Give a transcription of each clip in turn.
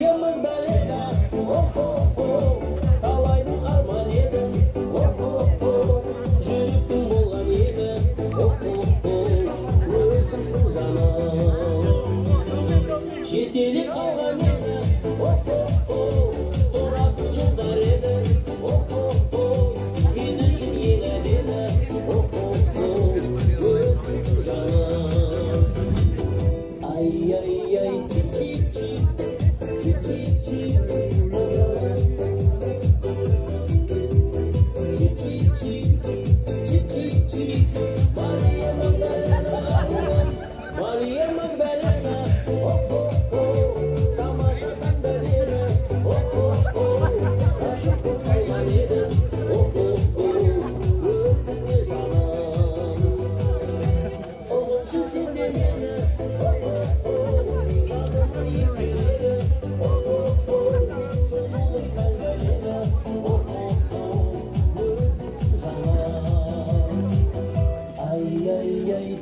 Magdalena, oh oh oh, талайдың арман еді, oh oh oh, жүректің болған еді, oh oh oh, өзіңсің жаным. Жетелеп алған еді, oh oh oh, тұратын жылдар еді, oh oh oh, мен үшін ең әдемі, oh oh oh, өзіңсің жаным. Ай ай ай, чик-чик-чик. Maria Magdalena, oh oh oh, тамаша таңдары, oh oh oh, ашық болған еді, oh oh oh, өзіңе жаным. Ұғыншы сен де мені, oh oh oh, жанымды екпеледі, oh oh oh, сұлулық таңдары, oh oh oh, өзіңсің жаным. Ай ай ай,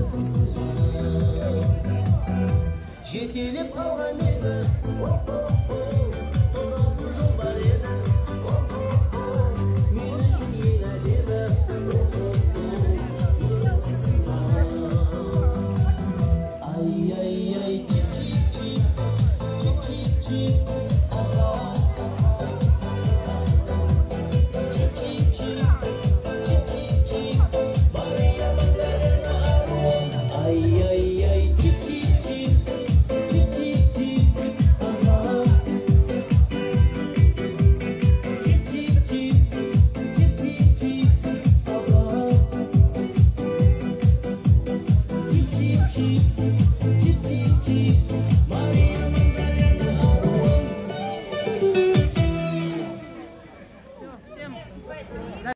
жетелеп қалған еді,